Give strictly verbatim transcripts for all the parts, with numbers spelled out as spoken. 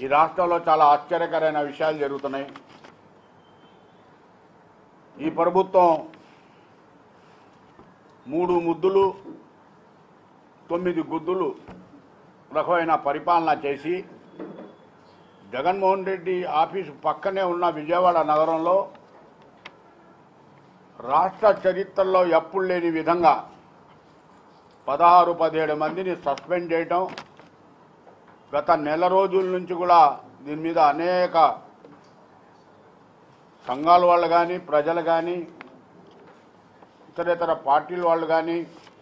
ఈ రాష్ట్రంలో చాలా ఆశ్చర్యకరమైన విషయాలు జరుగుతున్నాయి. ఈ ప్రభుత్వం మూడు ముద్దులు తొమ్మిది గుద్దులు రకమైన పరిపాలన చేసి జగన్మోహన్ రెడ్డి ఆఫీసు పక్కనే ఉన్న విజయవాడ నగరంలో రాష్ట్ర చరిత్రలో ఎప్పుడు లేని విధంగా పదహారు పదిహేడు మందిని సస్పెండ్ చేయటం, గత నెల రోజుల నుంచి కూడా దీని మీద అనేక సంఘాల వాళ్ళు కానీ ప్రజలు కానీ ఇతరేతర పార్టీల వాళ్ళు కానీ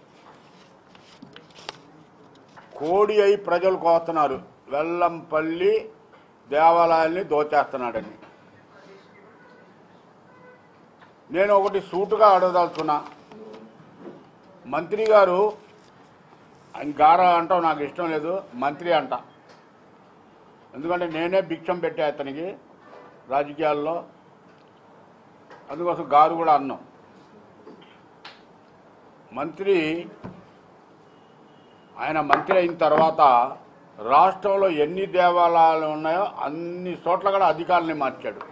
కోడి అయి ప్రజలు కోస్తున్నారు. వెల్లంపల్లి దేవాలయాల్ని దోచేస్తున్నాడని నేను ఒకటి సూటుగా అడగదలుచున్నా. మంత్రి గారు, ఆయన గార అంటాం నాకు ఇష్టం లేదు, మంత్రి అంట. ఎందుకంటే నేనే భిక్షం పెట్టే అతనికి రాజకీయాల్లో, అందుకోసం గారు కూడా అన్నాం. మంత్రి ఆయన మంత్రి అయిన తర్వాత రాష్ట్రంలో ఎన్ని దేవాలయాలు ఉన్నాయో అన్ని చోట్ల కూడా అధికారుల్ని మార్చాడు.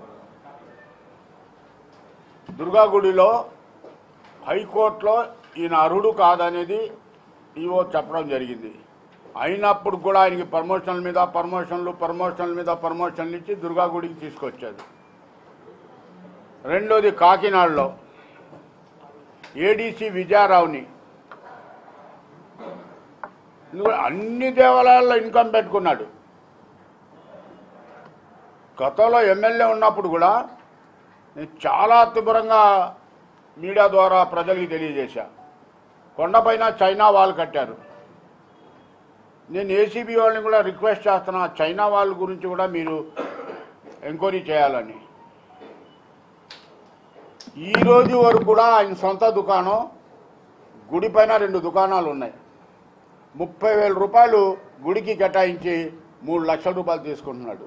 దుర్గా గుడిలో హైకోర్టులో ఈయన అర్హుడు కాదనేది ఈవో చెప్పడం జరిగింది. అయినప్పుడు కూడా ఆయనకి ప్రమోషన్ల మీద ప్రమోషన్లు ప్రమోషన్ల మీద ప్రమోషన్లు ఇచ్చి దుర్గా గుడికి తీసుకొచ్చాడు. రెండోది కాకినాడలో ఏడీసీ విజయారావుని అన్ని దేవాలయాల్లో ఇన్కమ్ పెట్టుకున్నాడు. గతంలో ఎమ్మెల్యే ఉన్నప్పుడు కూడా నేను చాలా తీవ్రంగా మీడియా ద్వారా ప్రజలకి తెలియజేశా. కొండపైన చైనా వాల్ కట్టారు. నేను ఏసీబీ వాళ్ళని కూడా రిక్వెస్ట్ చేస్తున్నా, చైనా వాళ్ళ గురించి కూడా మీరు ఎంక్వైరీ చేయాలని. ఈ రోజు వరకు కూడా ఆయన సొంత దుకాణం గుడి పైన రెండు దుకాణాలు ఉన్నాయి. ముప్పై వేల రూపాయలు గుడికి కేటాయించి మూడు లక్షల రూపాయలు తీసుకుంటున్నాడు.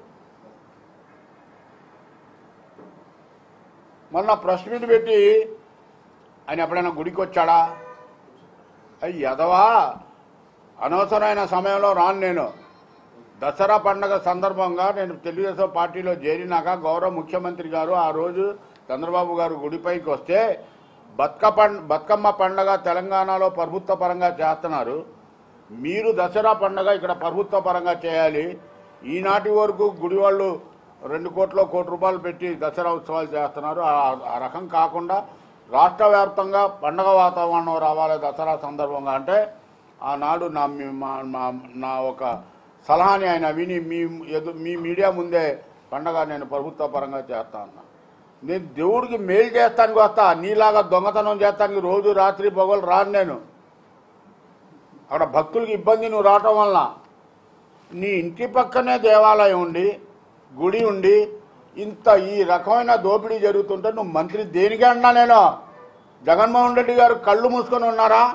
మొన్న ప్రెస్ మీట్ పెట్టి ఆయన ఎప్పుడైనా గుడికి వచ్చాడా? అయ్యి ఎదవా, అనవసరమైన సమయంలో రాను. నేను దసరా పండగ సందర్భంగా నేను తెలుగుదేశం పార్టీలో చేరినాక గౌరవ ముఖ్యమంత్రి గారు ఆ రోజు చంద్రబాబు గారు గుడిపైకి వస్తే బతుక పండ బతుకమ్మ పండగ తెలంగాణలో ప్రభుత్వ పరంగా చేస్తున్నారు, మీరు దసరా పండగ ఇక్కడ ప్రభుత్వ పరంగా చేయాలి. ఈనాటి వరకు గుడి వాళ్ళు రెండు కోట్ల కోటి రూపాయలు పెట్టి దసరా ఉత్సవాలు చేస్తున్నారు. ఆ రకం కాకుండా రాష్ట్ర వ్యాప్తంగా పండగ వాతావరణం రావాలి దసరా సందర్భంగా అంటే ఆనాడు నా నా ఒక సలహాని ఆయన విని మీ ఎదు మీ మీడియా ముందే పండగ నేను ప్రభుత్వ పరంగా చేస్తా అన్నా. నేను దేవుడికి మేలు చేస్తానికి వస్తా, నీలాగా దొంగతనం చేస్తానికి రోజు రాత్రి పొగలు రాను. నేను అక్కడ భక్తులకి ఇబ్బంది నువ్వు రావటం వలన నీ ఇంటి పక్కనే దేవాలయం ఉండి గుడి ఉండి ఇంత ఈ రకమైన దోపిడీ జరుగుతుంటే నువ్వు మంత్రి దేనికే అన్నా? నేను జగన్మోహన్ రెడ్డి గారు కళ్ళు మూసుకొని ఉన్నారా?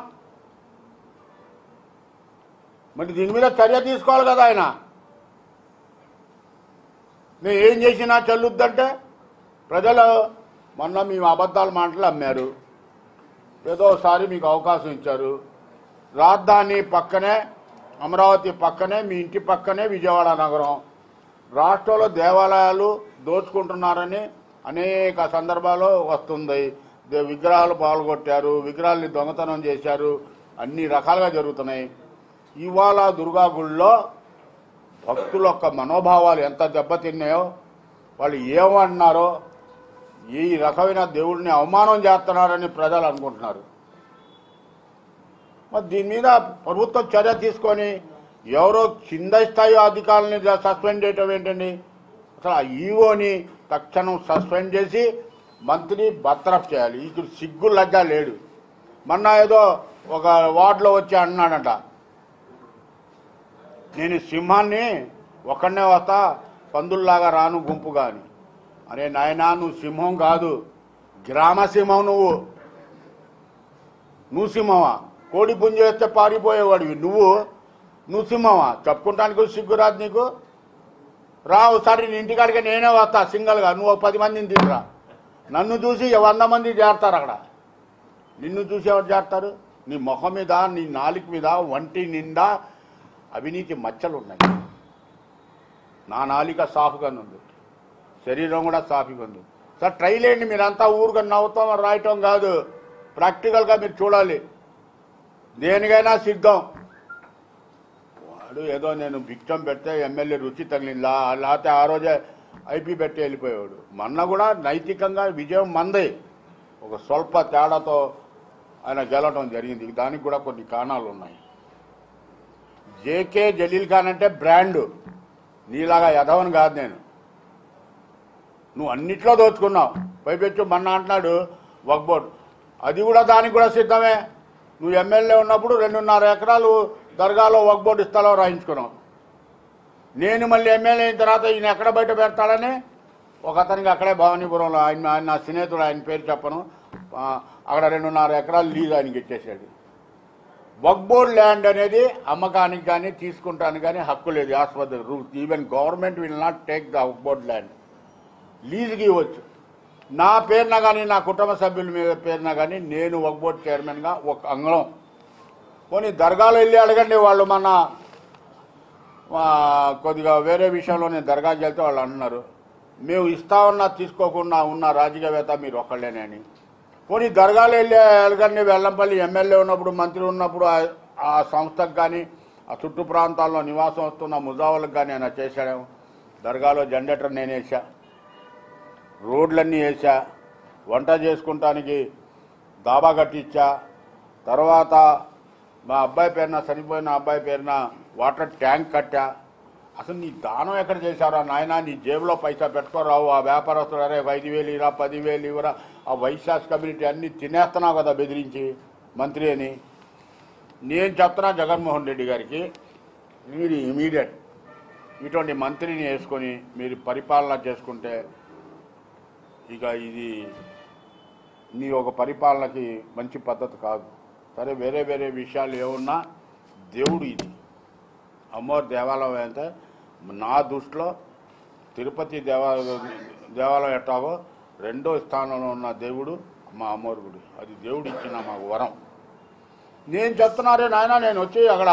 మరి దీని మీద చర్య తీసుకోవాలి కదా ఆయన. నేను ఏం చేసినా చెల్లుద్దంటే ప్రజలు మొన్న మేము అబద్ధాలు మాటలు అమ్మారు, ఏదోసారి మీకు అవకాశం ఇచ్చారు. రాజధాని పక్కనే అమరావతి పక్కనే మీ ఇంటి పక్కనే విజయవాడ నగరం. రాష్ట్రంలో దేవాలయాలు దోచుకుంటున్నారని అనేక సందర్భాల్లో వస్తుంది. విగ్రహాలు పాల్గొట్టారు, విగ్రహాలని దొంగతనం చేశారు, అన్ని రకాలుగా జరుగుతున్నాయి. ఇవాళ దుర్గా గుడిలో భక్తుల యొక్క మనోభావాలు ఎంత దెబ్బతిన్నాయో, వాళ్ళు ఏమన్నారో, ఈ రకమైన దేవుడిని అవమానం చేస్తున్నారని ప్రజలు అనుకుంటున్నారు. మరి దీని మీద ప్రభుత్వం చర్య తీసుకొని ఎవరో కింద స్థాయి అధికారులని సస్పెండ్ చేయటం ఏంటండి? అసలు ఆ ఈవోని తక్షణం సస్పెండ్ చేసి మంత్రిని బర్తరఫ్ చేయాలి. ఇప్పుడు సిగ్గు లగ్గా లేడు. మొన్న ఏదో ఒక వార్డులో వచ్చి అన్నాడంట, నేను సింహాన్ని ఒక్కడనే వస్తా, పందుల్లాగా రాను గుంపుగా అని. అరే నాయనా, నువ్వు సింహం కాదు, గ్రామ సింహం. నువ్వు నువ్వు సింహమా? కోడి పుంజ వేస్తే పారిపోయేవాడివి నువ్వు నువ్వు సింహమా? చెప్పుకుంటానికి సిగ్గురాదు నీకు? రా ఒకసారి నీ ఇంటికాడికి నేనే వస్తా సింగల్గా, నువ్వు పది మందిని తీసుకురా. నన్ను చూసి వంద మంది చేరతారు అక్కడ. నిన్ను చూసి ఎవరు చేస్తారు? నీ ముఖం మీద, నీ నాలుక మీద, వంటి నిండా అవినీతి మచ్చలు ఉన్నాయి. నా నాలిక సాఫ్గా ఉంది, శరీరం కూడా సాఫీగా ఉంది. సార్ ట్రై చేయండి, మీరంతా ఊరుగా నవ్వుతాం రాయటం కాదు, ప్రాక్టికల్గా మీరు చూడాలి. దేనికైనా సిద్ధం. వాడు ఏదో నేను భిక్షం పెడితే ఎమ్మెల్యే రుచి తగిలిందా, లేకపోతే ఆ రోజే ఐపీ పెట్టి వెళ్ళిపోయేవాడు. మొన్న కూడా నైతికంగా విజయం మందే, ఒక స్వల్ప తేడాతో ఆయన గెలవడం జరిగింది. దానికి కూడా కొన్ని కారణాలు ఉన్నాయి. జేకే జలీల్ ఖాన్ అంటే బ్రాండు, నీలాగా ఎదవని కాదు నేను. నువ్వు అన్నిట్లో దోచుకున్నావు. పైపెచ్చు మొన్న అంటున్నాడు వక్ఫ్ బోర్డు, అది కూడా దానికి కూడా సిద్ధమే. నువ్వు ఎమ్మెల్యే ఉన్నప్పుడు రెండున్నర ఎకరాలు దర్గాలో వక్ఫ్ బోర్డు స్థలం రాయించుకున్నావు. నేను మళ్ళీ ఎమ్మెల్యే అయిన తర్వాత ఈయన ఎక్కడ బయట పెడతాడని ఒక అతనికి అక్కడే భవానీపురంలో, ఆయన ఆయన నా స్నేహితుడు, ఆయన పేరు చెప్పను, అక్కడ రెండున్నర ఎకరాలు లీజ్ ఆయనకి ఇచ్చేసాడు. వక్ఫ్ బోర్డ్ ల్యాండ్ అనేది అమ్మకానికి కానీ తీసుకుంటానికి కానీ హక్కు లేదు. As per the rules, even government will not take the Waqf board land. లీజుకి ఇవ్వచ్చు. నా పేరున కానీ నా కుటుంబ సభ్యుల మీద పేరున కానీ నేను వక్ఫ్ బోర్డ్ చైర్మన్గా ఒక అంగళం పోనీ దర్గాలో వెళ్ళి అడగండి. వాళ్ళు మన కొద్దిగా వేరే విషయంలో నేను దర్గాకి వెళ్తే వాళ్ళు అంటున్నారు, మేము ఇస్తామన్నా తీసుకోకుండా ఉన్న రాజకీయవేత్త మీరు ఒక్కళ్ళేనే అని. పోనీ దర్గాలో వెళ్ళి అడగండి. వెల్లంపల్లి ఎమ్మెల్యే ఉన్నప్పుడు, మంత్రి ఉన్నప్పుడు ఆ సంస్థకు కానీ ఆ చుట్టూ ప్రాంతాల్లో నివాసం వస్తున్న ముజావులకు కానీ ఆయన చేశాడు. దర్గాలో జనరేటర్ నేను వేసా, రోడ్లన్నీ వేసా, వంట చేసుకుంటానికి దాబా కట్టించా, తర్వాత మా అబ్బాయి పేరున, చనిపోయిన అబ్బాయి పేరున వాటర్ ట్యాంక్ కట్టా. అసలు నీ దానం ఎక్కడ చేశారా నాయన? నీ జేబులో పైసా పెట్టుకోరావు. ఆ వ్యాపారస్తులు అరే ఐదు వేలు ఇరా, పదివేలు ఇవరా, ఆ వైశాస్ కమ్యూనిటీ అన్నీ తినేస్తున్నావు కదా బెదిరించి మంత్రి అని. నేను చెప్తున్నా జగన్మోహన్ రెడ్డి గారికి, మీరు ఇమీడియట్ ఇటువంటి మంత్రిని వేసుకొని మీరు పరిపాలన చేసుకుంటే ఇక ఇది నీ ఒక పరిపాలనకి మంచి పద్ధతి కాదు. సరే, వేరే వేరే విషయాలు ఏమున్నా దేవుడు ఇది అమ్మవారి దేవాలయం అయితే నా దృష్టిలో తిరుపతి దేవా దేవాలయం ఎట్టాగో రెండో స్థానంలో ఉన్న దేవుడు మా అమ్మవారి గుడి. అది దేవుడు ఇచ్చిన మాకు వరం. నేను చెప్తున్నారే నాయన, నేను వచ్చి అక్కడ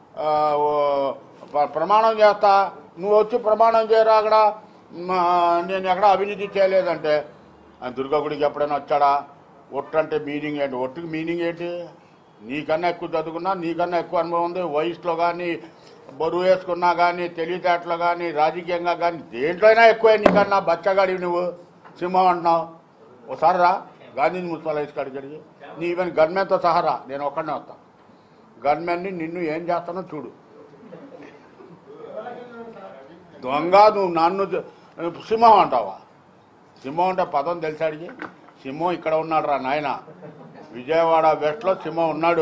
ప్రమాణం చేస్తా, నువ్వు వచ్చి ప్రమాణం చేయరా అక్కడ, నేను ఎక్కడ అవినీతి చేయలేదంటే. ఆయన దుర్గా గుడికి ఎప్పుడైనా వచ్చాడా? ఒట్టు అంటే మీనింగ్ ఏంటి? ఒట్టుకి మీనింగ్ ఏంటి? నీకన్నా ఎక్కువ చదువుకున్నా, నీకన్నా ఎక్కువ అనుభవం ఉంది, వయసులో కానీ, బరువు వేసుకున్నా కానీ, తెలివితేటలో కానీ, రాజకీయంగా కానీ, దేంట్లో అయినా ఎక్కువే నీకన్నా. బచ్చగాడివి నువ్వు, సింహం అంటున్నావు. ఒకసారి రా గాంధీ మున్సిపల్ హైస్ కాడికి, నీ ఈవెన్ గన్మెన్తో సహారా, నేను ఒక్కడనే వస్తా. గన్మెన్ని నిన్ను ఏం చేస్తానో చూడు. దొంగ నువ్వు నన్ను సింహం అంటావా? సింహం అంటే పదం తెలిసాడికి. సింహం ఇక్కడ ఉన్నాడు రా నాయన, విజయవాడ వెస్ట్లో సింహం ఉన్నాడు.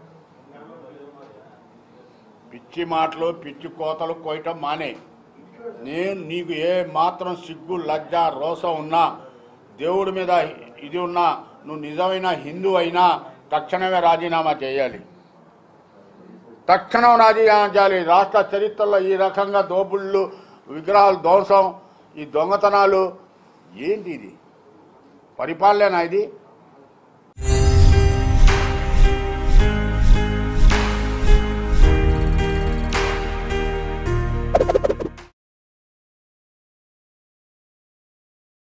పిచ్చి మాటలు, పిచ్చి కోతలు కోయటం మానే. నేను నీకు ఏ మాత్రం సిగ్గు, లజ్జ, రోసం ఉన్నా, దేవుడి మీద ఇది ఉన్నా, నువ్వు నిజమైన హిందూ అయినా తక్షణమే రాజీనామా చేయాలి. తక్షణం రాజీనామా చేయాలి. రాష్ట్ర చరిత్రలో ఈ రకంగా దోపుళ్ళు, విగ్రహాలు ధ్వంసం, ఈ దొంగతనాలు ఏంటి? ఇది పరిపాలన? ఇది